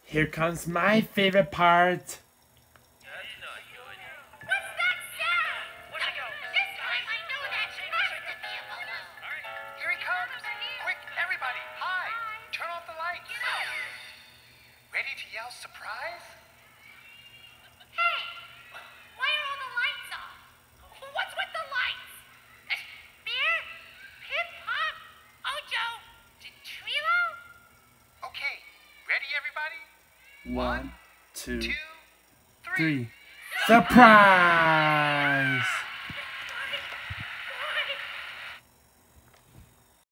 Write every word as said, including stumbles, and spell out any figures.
Here comes my favorite part. That's not good. What's that sound? Where'd I go? This time I know that must be a balloon. All right, here he comes. Quick, everybody, hide. Turn off the lights. Ready to yell surprise? Hey, why are all the lights off? What's with the lights? Beer? Pip Pop? Ojo? Trilo? Okay, ready everybody? One, two, Two, three. Surprise!